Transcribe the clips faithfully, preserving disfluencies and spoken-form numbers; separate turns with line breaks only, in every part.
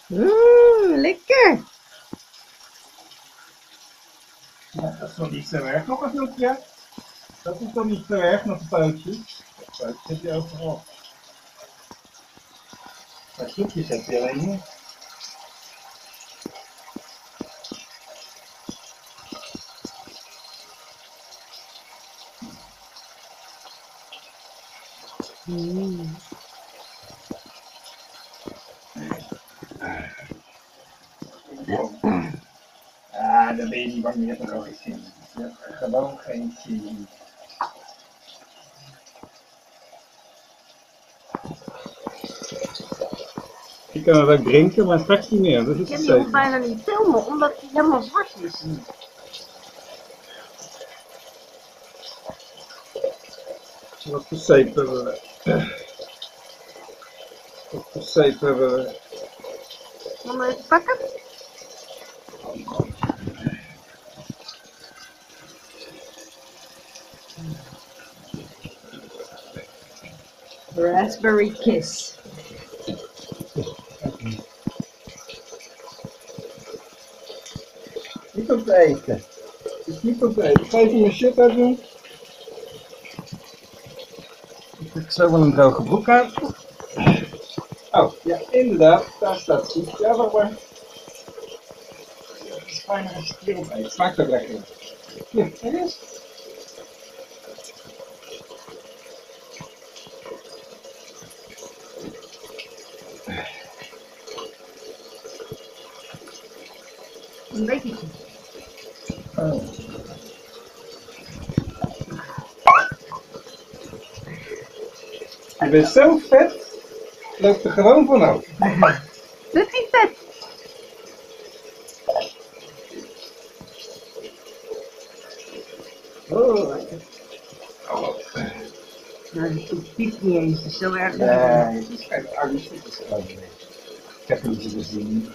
Mmm, lekker.
Ja, dat is nog niet te erg. Nog een snoepje. Dat is toch niet te erg, nog een pootje. Pootjes heb je overal. Maar snoepjes heb je alleen hier.
Mm.
Ah, dan ben je niet bang, je hebt er gewoon geen zin in. Je hebt er gewoon geen zin in. Je kan het ook drinken, maar straks niet meer. Dat
Ik
is
kan
het
die hond
zeker.
bijna niet filmen, omdat hij helemaal zwart is.
Wat voor zeep hebben we? Wat voor zeep hebben we?
Zal we even pakken? Raspberry Kiss.
Niet om te eten. Het is niet om te eten. Ga even mijn shit uitdoen. Ik heb zo wel een droge broek aan. Oh, ja, inderdaad. Daar staat het goed. Ja, wacht maar. Het is fijner als je het hierop eet. Smaakt ook lekker. Ja, kijk eens.
Een beetje.
Oh. Je bent zo vet, loopt er gewoon vanaf.
Dit is niet vet. Oh, lekker. Nou, het piept niet eens, dus zo erg.
Nee, het is geen angst, het is gewoon een beetje. Ik heb niet zoveel zin in.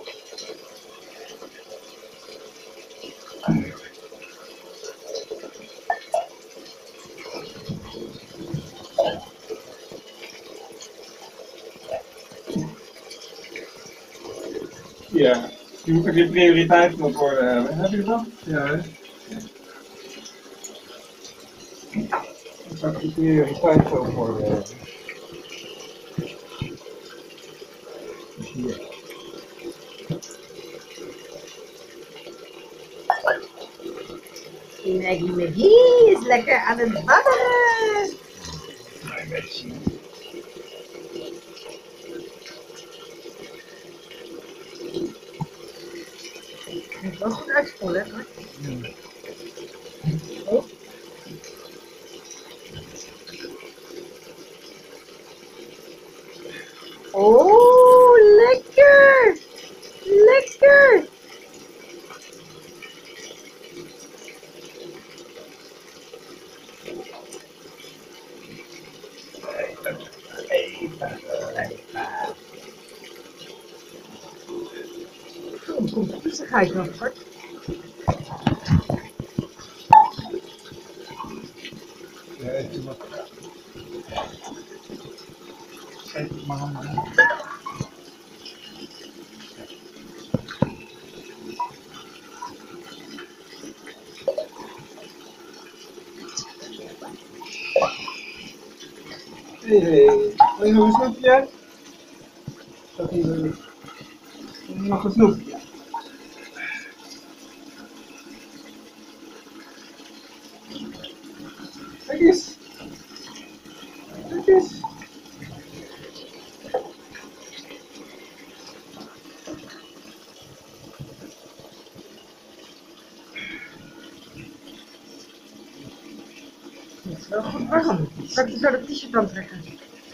Ja, je moet ook je prioriteit op orde hebben. Heb je dat? Ja, hè? Je moet ook je prioriteit op orde hebben. Hier.
Die Maggie McGee is lekker aan het babbelen.
Een beetje.
Je moet wel goed uitspoelen, hoor.
Oh.
Oh, lekker! Lekker!
Even, even, even.
Zo, dan komt de viezigheid nog, hoor.
Ja, even wat. Even maar handen. Hé, hé. Wil je nog een snoepje? Staat hier weer. Wil je nog een snoepje? Kijk eens. Kijk eens.
Het is wel goed warm. Zal ik zo dat t-shirt aantrekken?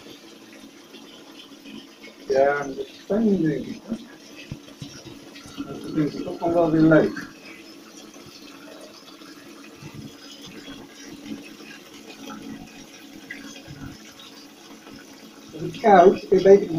Ja, dat is fijn denk ik. Dat vind ik toch nog wel weer leuk. Als het koud, kun je beter